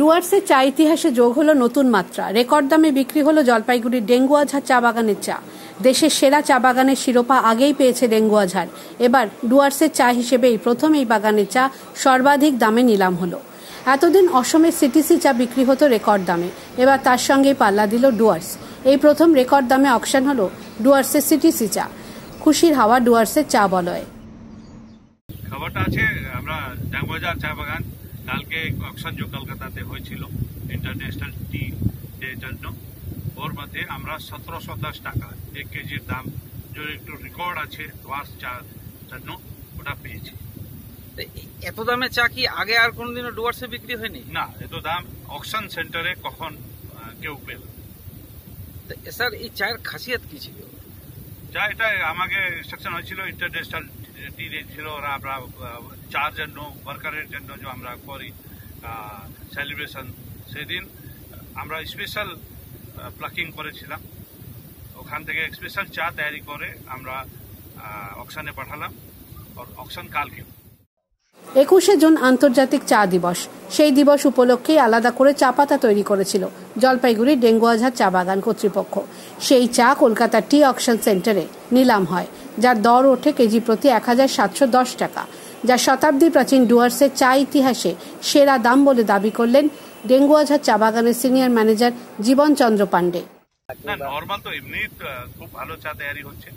ডুয়ার্সের চা ইতিহাসে যোগ হলো নতুন মাত্রা। রেকর্ড দামে বিক্রি হলো জলপাইগুড়ির ডেঙ্গুয়াঝাড় চা বাগানের চা। দেশের সেরা চা বাগানের শিরোপা আগেই পেয়েছে ডেঙ্গুয়াঝাড়। এবার ডুয়ার্সের চা হিসেবেই প্রথম এই বাগানের চা সর্বাধিক দামে নিলাম হলো। এতদিন অসমের সিটিসি চা বিক্রি হতো রেকর্ড দামে, এবার তার সঙ্গেই পাল্লা দিল ডুয়ার্স। এই প্রথম রেকর্ড দামে অকশন হলো ডুয়ার্সের সিটিসি চা। খুশির হাওয়া ডুয়ার্সের চা বলয়ে। খবরটা আছে আমরা ডেঙ্গুয়াঝাড় চা বাগান কালকে অকশন যে কলকাতাতে হয়েছিল ইন্টারন্যাশনাল টি ডের জন্য, ওর মধ্যে আমরা 1710 টাকা 1 কেজির দাম, যে একটু রেকর্ড আছে ডুয়ার্স চার জন্য, ওটা পেয়েছি। এত দামে চা কি আগে আর কোনদিনও ডুয়ার্সে বিক্রি হয়নি? না, এত দাম অকশন সেন্টারে কখন কেউ পেল। স্যার, এই চায়ের খাসিয়ত কি ছিল? চা এটা আমাকে ইনস্ট্রাকশন হয়েছিল, ইন্টারন্যাশনাল টি ডে ছিল, ওরা আমরা চার জন্য ওয়ার্কারের জন্য যে আমরা করি সেলিব্রেশন, সেদিন আমরা স্পেশাল প্লাকিং করেছিলাম। ওখান থেকে স্পেশাল চা তৈরি করে আমরা অকশনে পাঠালাম। অকশন কালকে 21শে জুন আন্তর্জাতিক চা দিবস। সেই দিবস উপলক্ষেই আলাদা করে চা পাতা তৈরি করেছিল জলপাইগুড়ির ডেঙ্গুয়াঝাড় চা বাগান কর্তৃপক্ষ। সেই চা কলকাতার টি অকশন সেন্টারে নিলাম হয়, যার দর ওঠে কেজি প্রতি 1710 টাকা, যা শতাব্দী প্রাচীন ডুয়ার্সের চা ইতিহাসে সেরা দাম বলে দাবি করলেন ডেঙ্গুয়াঝাড় চা বাগানের senior manager Jiban Chandra Pandey. Normal তো এমনি খুব ভালো চা তৈরি হচ্ছে,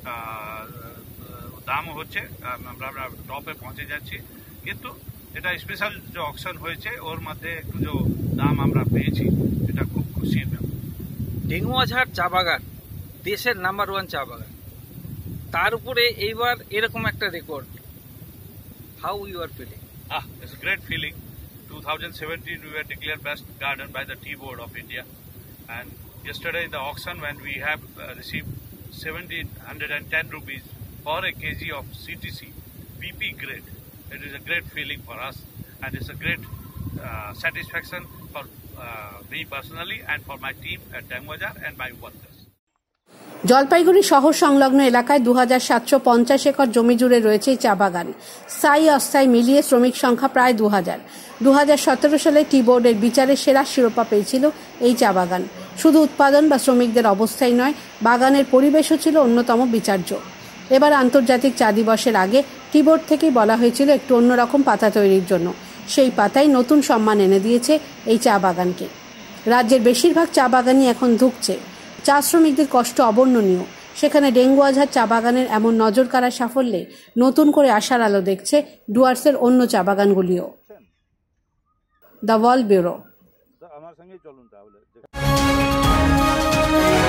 দামও হচ্ছে, আমরা টপে পৌঁছে যাচ্ছি, কিন্তু এটা স্পেশাল যে অকশন হয়েছে ওর মধ্যে একটু যে দাম আমরা পেয়েছি, এটা খুব খুশির ব্যাপার। ডেঙ্গুয়াঝাড় চা বাগান দেশের নাম্বার 1 চা বাগান, তার উপরে এইবার এরকম একটা record. How you are feeling? It's a great feeling. 2017 we were declared best garden by the Tea Board of India, and yesterday in the auction when we have received 1710 rupees for a kg of CTC BP grade, it is a great feeling for us, and it's a great satisfaction for me personally and for my team at Dengwajar and my workers. Jalpaiguri শহর সংলগ্ন এলাকায় 2750 acre জমি জুড়ে রয়েছে এই চা বাগান। স্থায়ী অস্থায়ী মিলিয়ে শ্রমিক সংখ্যা প্রায় 2000। 2017 সালে টি বোর্ডের বিচারে সেরা শিরোপা পেয়েছিল এই চা বাগান। শুধু উৎপাদন বা শ্রমিকদের অবস্থাই নয়, বাগানের পরিবেশও ছিল অন্যতম বিচার্য। এবার আন্তর্জাতিক চা দিবসের আগে টি বোর্ড থেকেই বলা হয়েছিল একটু অন্যরকম পাতা তৈরির জন্য। সেই পাতাই নতুন সম্মান এনে দিয়েছে এই চা বাগানকে। রাজ্যের বেশিরভাগ চা বাগানই এখন ধুঁকছে। চা শ্রমিকদের কষ্ট অবর্ণনীয়। সেখানে ডেঙ্গুয়াঝাড় চা বাগানের এমন নজর কাড়া সাফল্যে নতুন করে আশার আলো দেখছে ডুয়ার্সের অন্য চা বাগানগুলিও। The world bureau.